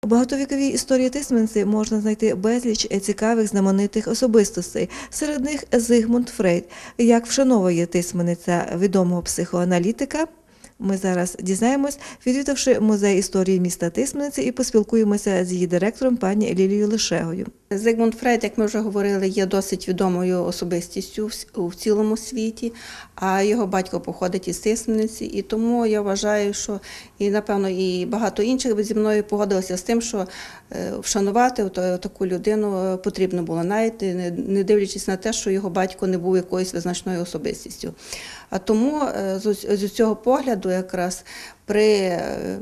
У багатовіковій історії Тисменці можна знайти безліч цікавих знаменитих особистостей. Серед них Зигмунд Фрейд. Як вшановує Тисмениця відомого психоаналітика, ми зараз дізнаємось, відвідавши музей історії міста Тисмениці, і поспілкуємося з її директором пані Лілією Лишегою. Зигмунд Фрейд, як ми вже говорили, є досить відомою особистістю в цілому світі, а його батько походить із Тисмениці, і тому я вважаю, що і, напевно, і багато інших зі мною погодилися з тим, що вшанувати таку людину потрібно було, навіть не дивлячись на те, що його батько не був якоюсь визначною особистістю. А тому з цього погляду якраз при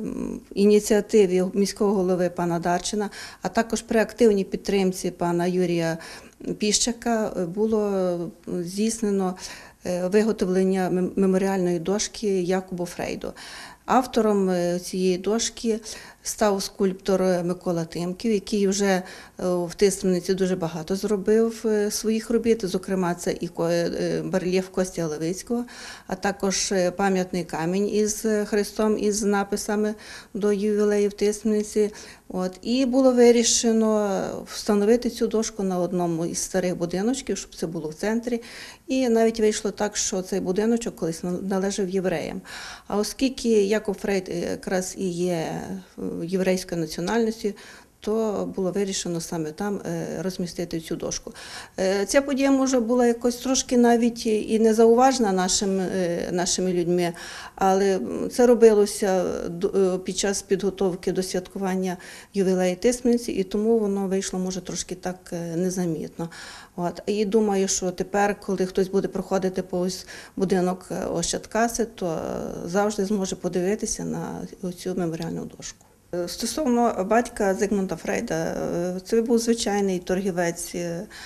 ініціативі міського голови пана Дарчина, а також при активній підтримці пана Юрія Піщака було здійснено виготовлення меморіальної дошки Якобу Фрейду. Автором цієї дошки став скульптор Микола Тимків, який вже в Тисмениці дуже багато зробив своїх робіт, зокрема це і барельєф Костя Левицького, а також пам'ятний камінь із Христом, із написами до ювілею в Тисмениці. І було вирішено встановити цю дошку на одному із старих будиночків, щоб це було в центрі. І навіть вийшло так, що цей будиночок колись належав євреям. А оскільки Якоб Фрейд якраз і є єврейської національності, то було вирішено саме там розмістити цю дошку. Ця подія, може, була якось трошки навіть і не зауважена нашими людьми, але це робилося під час підготовки до святкування ювілею Тисмениці, і тому воно вийшло, може, трошки так незамітно. І думаю, що тепер, коли хтось буде проходити повз будинок Ощадкаси, то завжди зможе подивитися на цю меморіальну дошку. Стосовно батька Зигмунда Фрейда, це був звичайний торгівець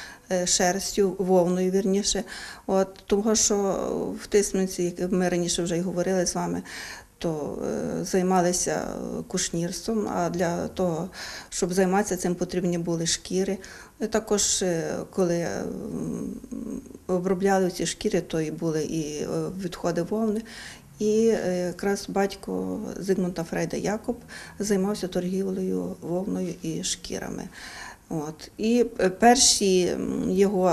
шерстю, вовною, вірніше. Тому що в Тисмениці, як ми раніше вже й говорили з вами, то займалися кушнірством, а для того, щоб займатися цим, потрібні були шкіри. Також, коли обробляли ці шкіри, то і були і відходи вовни. І якраз батько Зигмунда Фрейда Якоб займався торгівлею вовною і шкірами. І перше його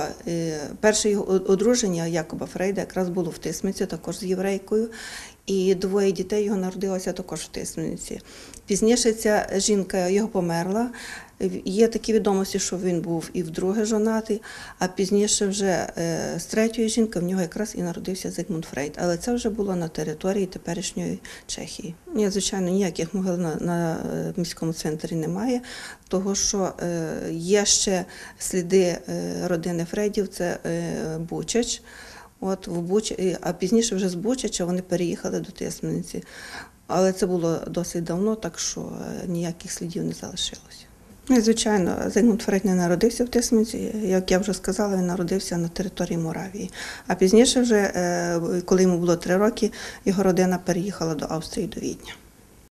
одруження Якоба Фрейда якраз було в Тисмениці, також з єврейкою. І двоє дітей його народилося також в Тисмениці. Пізніше ця жінка його померла. Є такі відомості, що він був і вдруге жонатий, а пізніше вже з третьої жінки в нього якраз і народився Зигмунд Фрейд. Але це вже було на території теперішньої Чехії. Звичайно, ніяких могил на міському центрі немає, тому що є ще сліди родини Фрейдів, це Бучач. А пізніше вже з Бучача вони переїхали до Тисмениці. Але це було досить давно, так що ніяких слідів не залишилося. Звичайно, Зигмунд Фрейд не народився в Тисмениці, як я вже сказала, він народився на території Моравії. А пізніше вже, коли йому було 3 роки, його родина переїхала до Австрії, до Відня.